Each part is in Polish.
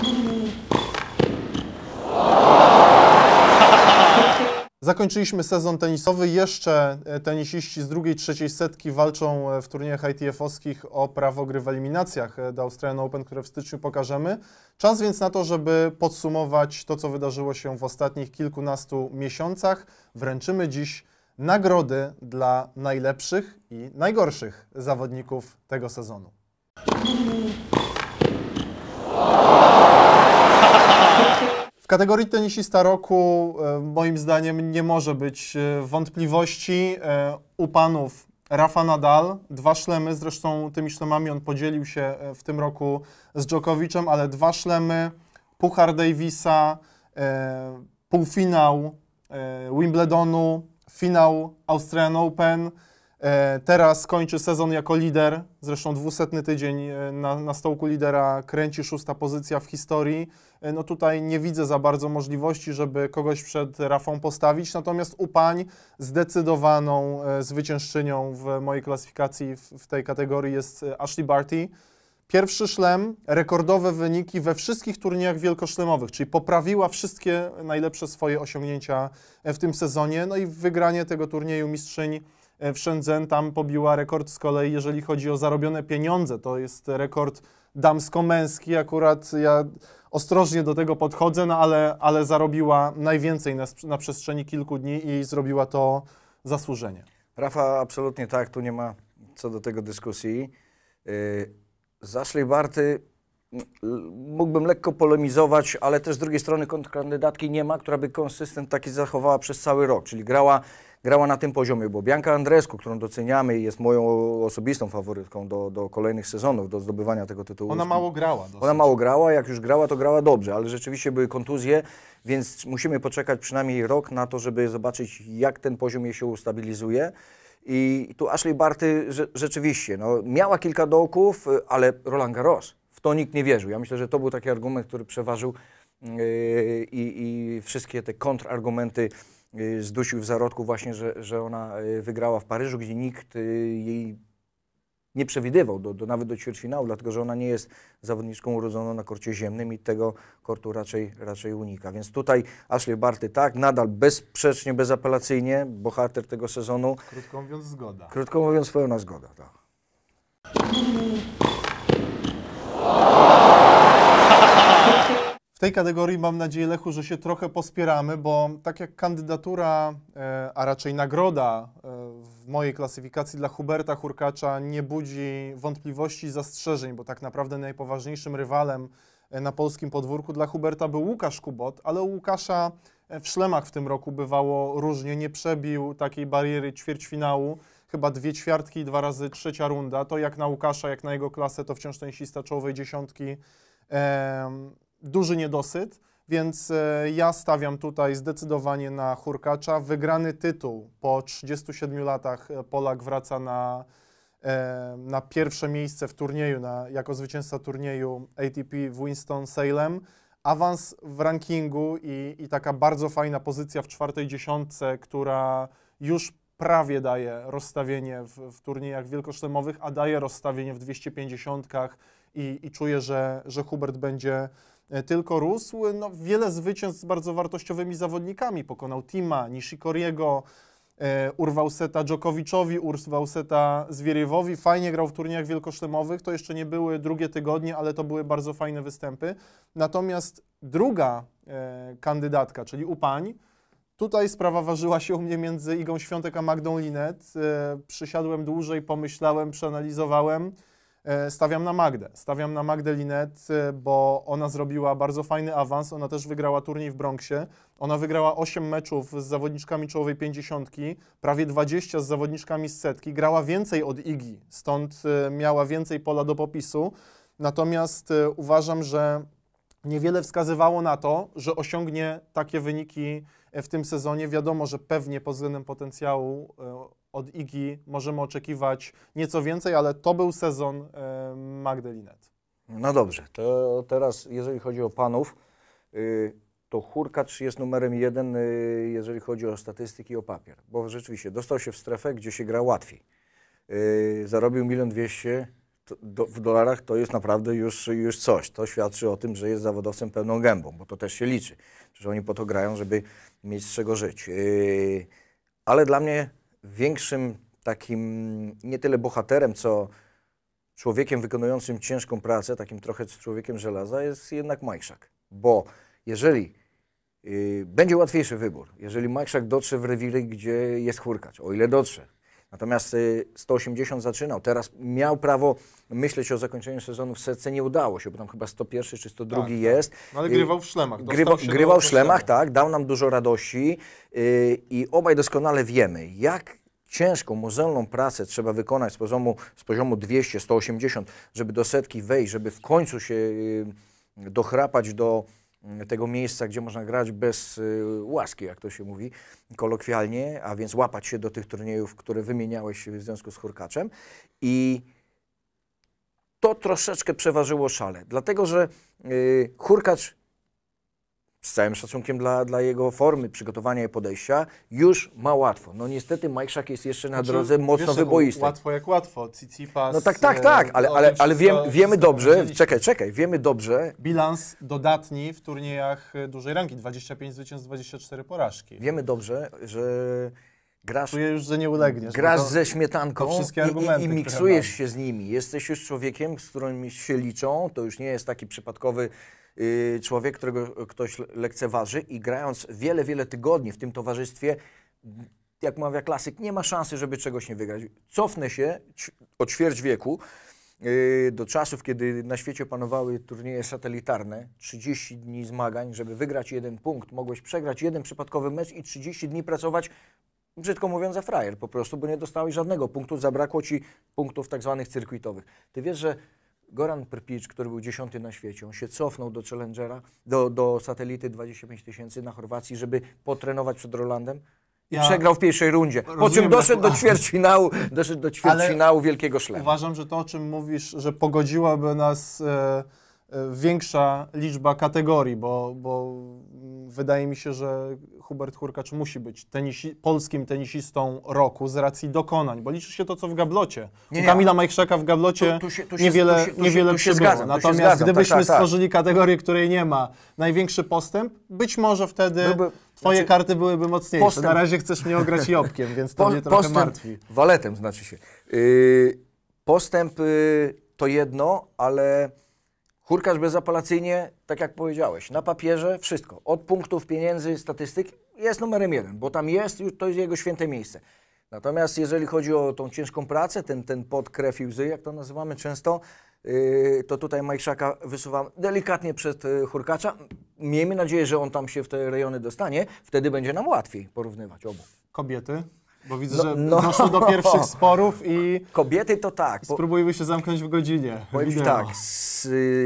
Zakończyliśmy sezon tenisowy. Jeszcze tenisiści z drugiej, trzeciej setki walczą w turniejach ITF-owskich o prawo gry w eliminacjach do Australian Open, które w styczniu pokażemy. Czas więc na to, żeby podsumować to, co wydarzyło się w ostatnich kilkunastu miesiącach. Wręczymy dziś nagrody dla najlepszych i najgorszych zawodników tego sezonu. W kategorii tenisista roku moim zdaniem nie może być wątpliwości. U panów Rafa Nadal, 2 szlemy, zresztą tymi szlemami on podzielił się w tym roku z Djokovicem, ale 2 szlemy, Puchar Davisa, półfinał Wimbledonu, finał Australian Open. Teraz kończy sezon jako lider, zresztą 200 tydzień na stołku lidera kręci 6. pozycja w historii. No tutaj nie widzę za bardzo możliwości, żeby kogoś przed Rafą postawić, natomiast u pań zdecydowaną zwyciężczynią w mojej klasyfikacji w tej kategorii jest Ashleigh Barty. Pierwszy szlem, rekordowe wyniki we wszystkich turniejach wielkoszlemowych, czyli poprawiła wszystkie najlepsze swoje osiągnięcia w tym sezonie. No i wygranie tego turnieju mistrzyń w Shenzhen, tam pobiła rekord z kolei, jeżeli chodzi o zarobione pieniądze. To jest rekord damsko-męski. Akurat ja ostrożnie do tego podchodzę, no ale zarobiła najwięcej na przestrzeni kilku dni i zrobiła to zasłużenie. Rafa, absolutnie tak, tu nie ma co do tego dyskusji. Z Ashleigh Barty mógłbym lekko polemizować, ale też z drugiej strony kontrkandydatki nie ma, która by konsystent taki zachowała przez cały rok, czyli grała na tym poziomie, bo Bianca Andreescu, którą doceniamy i jest moją osobistą faworytką do kolejnych sezonów, do zdobywania tego tytułu. Ona mało grała. Dosyć. Ona mało grała, jak już grała, to grała dobrze, ale rzeczywiście były kontuzje, więc musimy poczekać przynajmniej rok na to, żeby zobaczyć, jak ten poziom jej się ustabilizuje. I tu Ashleigh Barty rzeczywiście, no, miała kilka dołków, ale Roland Garros, w to nikt nie wierzył. Ja myślę, że to był taki argument, który przeważył i wszystkie te kontrargumenty zdusił w zarodku właśnie, że ona wygrała w Paryżu, gdzie nikt jej nie przewidywał nawet do ćwierćfinału, dlatego że ona nie jest zawodniczką urodzoną na korcie ziemnym i tego kortu raczej unika. Więc tutaj Ashleigh Barty tak, nadal bezsprzecznie, bezapelacyjnie, bohater tego sezonu. Krótko mówiąc zgoda. Krótko mówiąc pełna zgoda, tak. W tej kategorii mam nadzieję, Lechu, że się trochę pospieramy, bo tak jak kandydatura, a raczej nagroda w mojej klasyfikacji dla Huberta Hurkacza nie budzi wątpliwości i zastrzeżeń, bo tak naprawdę najpoważniejszym rywalem na polskim podwórku dla Huberta był Łukasz Kubot, ale u Łukasza w szlemach w tym roku bywało różnie, nie przebił takiej bariery ćwierćfinału, chyba 2 ćwiartki i 2 razy 3. runda. To jak na Łukasza, jak na jego klasę, to wciąż tenisista czołowej dziesiątki. Duży niedosyt, więc ja stawiam tutaj zdecydowanie na Hurkacza. Wygrany tytuł po 37 latach Polak wraca na pierwsze miejsce w turnieju, jako zwycięzca turnieju ATP w Winston-Salem. Awans w rankingu i taka bardzo fajna pozycja w 4. dziesiątce, która już prawie daje rozstawienie w turniejach wielkoszlemowych, a daje rozstawienie w 250-kach i czuję, że Hubert będzie tylko rósł. No, wiele zwycięstw z bardzo wartościowymi zawodnikami. Pokonał Tima, Nishikoriego, urwał seta Djokoviczowi, urwał seta Zwieriewowi. Fajnie grał w turniejach wielkoszlemowych. To jeszcze nie były drugie tygodnie, ale to były bardzo fajne występy. Natomiast druga kandydatka, czyli u pań, tutaj sprawa ważyła się u mnie między Igą Świątek a Magdą Linnet. Przysiadłem dłużej, pomyślałem, przeanalizowałem. Stawiam na Magdę. Stawiam na Magdę Linnet, bo ona zrobiła bardzo fajny awans. Ona też wygrała turniej w Bronxie. Ona wygrała 8 meczów z zawodniczkami czołowej 50, prawie 20 z zawodniczkami z setki. Grała więcej od Igi, stąd miała więcej pola do popisu. Natomiast uważam, że niewiele wskazywało na to, że osiągnie takie wyniki w tym sezonie. Wiadomo, że pewnie pod względem potencjału od Igi możemy oczekiwać nieco więcej, ale to był sezon Magdy Linnet. No dobrze, to teraz jeżeli chodzi o panów, to Hurkacz jest numerem 1, jeżeli chodzi o statystyki, o papier. Bo rzeczywiście dostał się w strefę, gdzie się gra łatwiej. Zarobił 1 200 000, w dolarach to jest naprawdę już coś. To świadczy o tym, że jest zawodowcem pełną gębą, bo to też się liczy. Przecież oni po to grają, żeby mieć z czego żyć. Ale dla mnie większym takim nie tyle bohaterem, co człowiekiem wykonującym ciężką pracę, takim trochę człowiekiem żelaza, jest jednak Majszak. Bo jeżeli będzie łatwiejszy wybór, jeżeli Majszak dotrze w rewiry, gdzie jest Hurkacz, o ile dotrze. Natomiast 180 zaczynał, teraz miał prawo myśleć o zakończeniu sezonu w setce, nie udało się, bo tam chyba 101 czy 102 tak, jest. No ale grywał w szlemach. Grywał w szlemach, tak, dał nam dużo radości i obaj doskonale wiemy, jak ciężką, mozolną pracę trzeba wykonać z poziomu 200, 180, żeby do setki wejść, żeby w końcu się dochrapać do tego miejsca, gdzie można grać bez łaski, jak to się mówi kolokwialnie, a więc łapać się do tych turniejów, które wymieniałeś w związku z Hurkaczem. I to troszeczkę przeważyło szale, dlatego że Hurkacz, z całym szacunkiem dla jego formy, przygotowania i podejścia, już ma łatwo. No niestety Majszak jest jeszcze na drodze mocno wyboistej. Łatwo jak łatwo. Tsitsipas, no tak, ale wiemy dobrze, czekaj, wiemy dobrze. Bilans dodatni w turniejach dużej ranki, 25 zwycięstw, 24 porażki. Wiemy dobrze, że grasz, czuję już, że nie ulegniesz. Grasz ze śmietanką i miksujesz się z nimi. Jesteś już człowiekiem, z którym się liczą, to już nie jest taki przypadkowy człowiek, którego ktoś lekceważy i grając wiele tygodni w tym towarzystwie, jak mawia klasyk, nie ma szansy, żeby czegoś nie wygrać. Cofnę się o ćwierć wieku do czasów, kiedy na świecie panowały turnieje satelitarne, 30 dni zmagań, żeby wygrać 1 punkt, mogłeś przegrać 1 przypadkowy mecz i 30 dni pracować, brzydko mówiąc, za frajer po prostu, bo nie dostałeś żadnego punktu, zabrakło ci punktów tak zwanych cyrkuitowych. Ty wiesz, że Goran Prpic, który był 10. na świecie, on się cofnął do Challengera, do satelity 25 000 na Chorwacji, żeby potrenować przed Rolandem. Przegrał w pierwszej rundzie, po czym doszedł do ćwierćfinału Wielkiego Szlemu. Uważam, że to, o czym mówisz, że pogodziłaby nas większa liczba kategorii, bo wydaje mi się, że Hubert Hurkacz musi być polskim tenisistą roku z racji dokonań, bo liczy się to, co w gablocie. U Kamila Majchrzaka w gablocie niewiele przybyło. Natomiast gdybyśmy stworzyli kategorię, której nie ma, największy postęp, być może wtedy twoje karty byłyby mocniejsze. Na razie chcesz mnie ograć jobkiem, więc to mnie trochę martwi. Waletem znaczy się. Postęp to jedno, ale Hurkacz bezapelacyjnie, tak jak powiedziałeś, na papierze wszystko. Od punktów, pieniędzy, statystyk jest numerem 1, bo tam jest, to jest jego święte miejsce. Natomiast jeżeli chodzi o tą ciężką pracę, ten pot, krew i łzy, jak to nazywamy często, to tutaj Majchrzaka wysuwam delikatnie przed Hurkacza. Miejmy nadzieję, że on tam się w te rejony dostanie, wtedy będzie nam łatwiej porównywać obu. Kobiety? Bo widzę, że doszło do pierwszych sporów i kobiety to tak. Spróbujmy się zamknąć w godzinie. Powiem Ci tak, z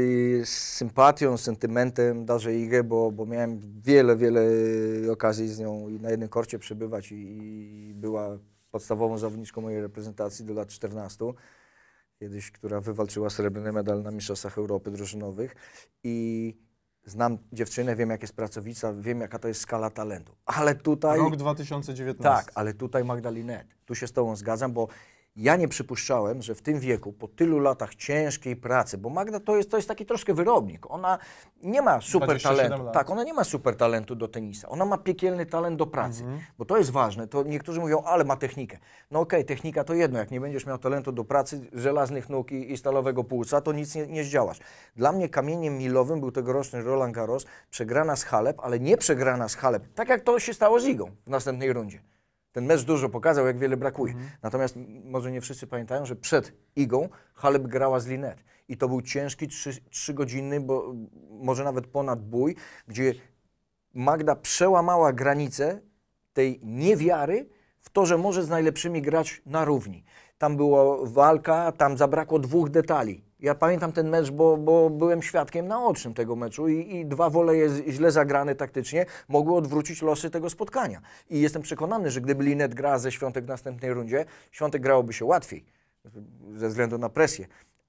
sympatią, sentymentem darzę Igę, bo miałem wiele okazji z nią na jednym korcie przebywać i była podstawową zawodniczką mojej reprezentacji do lat 14. Kiedyś, która wywalczyła srebrny medal na Mistrzostwach Europy drużynowych i znam dziewczynę, wiem jak jest pracowica, wiem jaka to jest skala talentu, ale tutaj... Rok 2019. Tak, ale tutaj Magda Linette, tu się z Tobą zgadzam, bo ja nie przypuszczałem, że w tym wieku, po tylu latach ciężkiej pracy, bo Magda to jest taki troszkę wyrobnik, ona nie ma super talentu, tak, ona nie ma super talentu do tenisa, ona ma piekielny talent do pracy, bo to jest ważne, to niektórzy mówią, ale ma technikę. No okej, technika to jedno, jak nie będziesz miał talentu do pracy, żelaznych nóg i stalowego płuca, to nic nie zdziałasz. Dla mnie kamieniem milowym był tegoroczny Roland Garros, przegrana z Halep, ale nie przegrana z Halep, tak jak to się stało z Igą w następnej rundzie. Ten mecz dużo pokazał, jak wiele brakuje. Natomiast może nie wszyscy pamiętają, że przed Igą Halep grała z Linette. I to był ciężki 3-godzinny, bo może nawet ponad bój, gdzie Magda przełamała granicę tej niewiary w to, że może z najlepszymi grać na równi. Tam była walka, tam zabrakło 2 detali. Ja pamiętam ten mecz, bo byłem świadkiem naocznym tego meczu i 2 woleje źle zagrane taktycznie mogły odwrócić losy tego spotkania. I jestem przekonany, że gdyby Linette grała ze Świątek w następnej rundzie, Świątek grałoby się łatwiej ze względu na presję,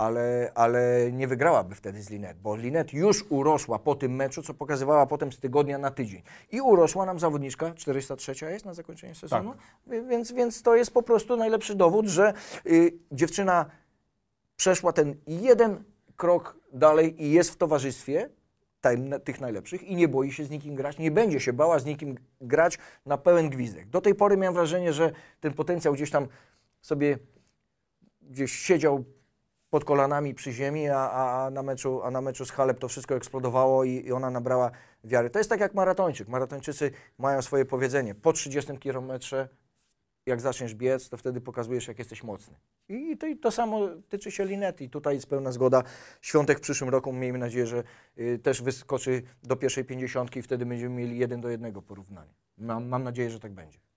ale nie wygrałaby wtedy z Linette, bo Linette już urosła po tym meczu, co pokazywała potem z tygodnia na tydzień. I urosła nam zawodniczka, 403 jest na zakończenie sezonu, tak. Więc to jest po prostu najlepszy dowód, że dziewczyna przeszła ten jeden krok dalej i jest w towarzystwie tych najlepszych i nie boi się z nikim grać, nie będzie się bała z nikim grać na pełen gwizdek. Do tej pory miałem wrażenie, że ten potencjał gdzieś tam sobie gdzieś siedział pod kolanami przy ziemi, a na meczu z Halep to wszystko eksplodowało i ona nabrała wiary. To jest tak jak maratończyk. Maratończycy mają swoje powiedzenie. Po 30 kilometrze, jak zaczniesz biec, to wtedy pokazujesz, jak jesteś mocny. I to samo tyczy się Linet. I tutaj jest pełna zgoda. Świątek w przyszłym roku, miejmy nadzieję, że też wyskoczy do pierwszej 50 i wtedy będziemy mieli 1 do 1 porównanie. Mam nadzieję, że tak będzie.